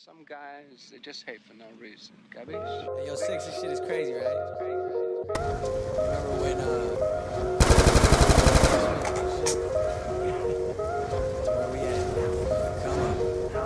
Some guys, they just hate for no reason. Gabby? Hey, yo, sexy shit is crazy, right? Remember when, where we at? Come on.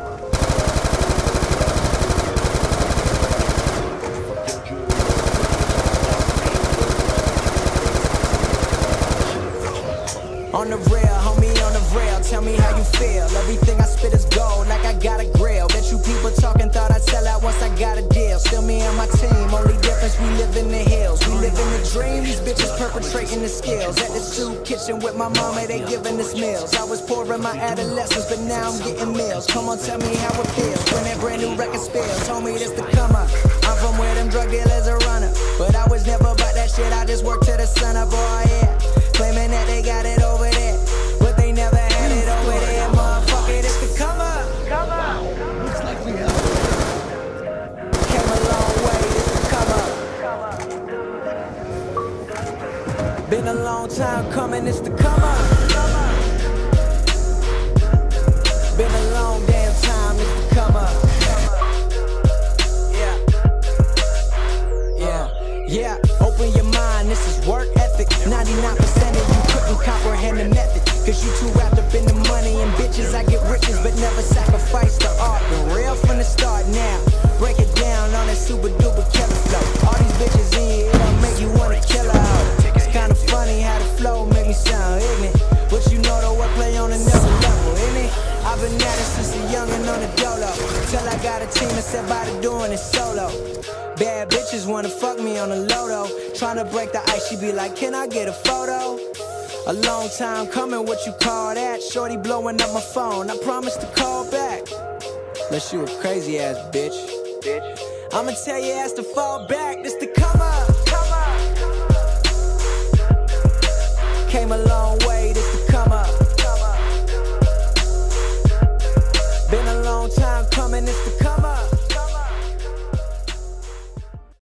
On the rail, homie, on the rail, tell me how you feel. Everything I spit is gold, like I got a grill. Bet you people talking thought I'd sell out once I got a deal. Still me and my team, only difference we live in the hills. We live in the dream, these bitches perpetrating the skills. At the soup kitchen with my mama, they giving us meals. I was poor in my adolescence, but now I'm getting meals. Come on, tell me how it feels when that brand new record spills. Homie, this the come up. I'm from where them drug dealers are runner, but I was never about that shit, I just worked till the sun up, boy, yeah. Claiming that they got it over there, but they never had it over there. Motherfucker, it's the come up. Come up. Looks like we have. Came a long way, it's the come up. Been a long time coming, it's the come up. Been a long damn time, it's the come up. Yeah, open your mind, this is work ethic. 99% of you couldn't comprehend the method, cause you too wrapped up in the money and bitches. I get riches but never sacrifice the art. Been real from the start now. Break it down on that super duper killer flow. All these bitches in here, it'll make you wanna kill her out. It's kinda funny how the flow make me sound ignorant, but you know the wordplay on another level, isn't it? I've been at it since a youngin' on the dolo, till I got a team and set by to doing it solo. Bad bitches wanna fuck me on the low-though. Tryna break the ice, she be like, can I get a photo? A long time coming, what you call that? Shorty blowing up my phone, I promise to call back. Unless you a crazy ass bitch. I'ma tell your ass to fall back, this the come up. Came a long way, this the come up. Been a long time coming, this the come up.